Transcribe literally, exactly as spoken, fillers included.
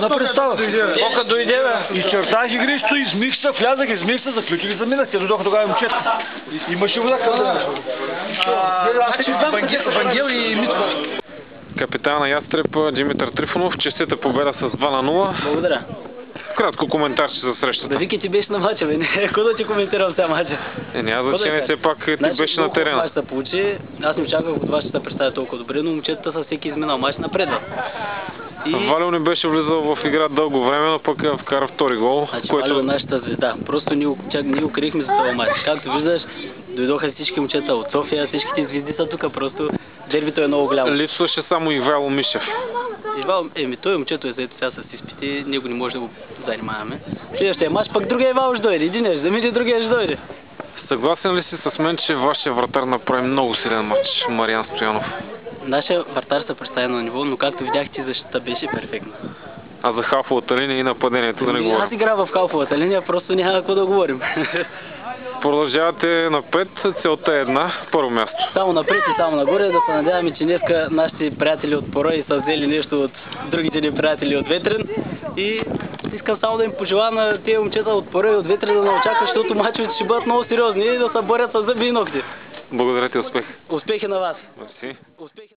на представа. Тока дойде, бе. Изчертах игрището, измих се, влязах, измих се, заключих и заминах. Те дойдоха тогава момчета. Имаше вода към да. Вангел и Митко. Капитан на Ястреб Димитър Трифонов, честита победа с два на нула. Благодаря. Кратко коментарче за срещата. Да, Вики, ти беше на мача, бе. Какво да ти коментирам сега мача? Е, няма значение, все пак ти значи, беше на терена. Значи, получи. Аз не очаквах от вас, че се представя толкова добре, но момчетата са всеки изминал мач напредва. И... Валио не беше влизал в игра дълго време, но пък вкара втори гол. Значи, който... Валио е нашата звезда. Просто ние, ние укрихме за това мач. Както виждаш, дойдоха всички момчета от София, всичките звезди са тук, просто дербито е много голямо. Липсваше само Ивайло Мишев. Ивайло, еми той момчето е заето сега с изпити, него не може да го занимаваме. Следващия мач, пък другия Ивайло ще дойде. Един ще замине, другия ще дойде. Съгласен ли си с мен, че вашия вратар направи много силен матч, Мариан Стоянов? Нашия вратар се представи на ниво, но както видяхте, защита беше перфектна. А за халфовата линия и нападението да не говорим? Аз игра в халфовата линия, просто няма какво да говорим. Продължавате напред, целта е една, първо място. Само напред и само нагоре, да се надяваме, че днеска нашите приятели от Порой са взели нещо от другите ни приятели от Ветрен. И искам само да им пожелая на тези момчета от Порой и от Ветрен да не очакват, защото мачовете ще бъдат много сериозни и да се борят с зъби и ногти. Благодаря ти, успех. Успехи на вас. Мерси.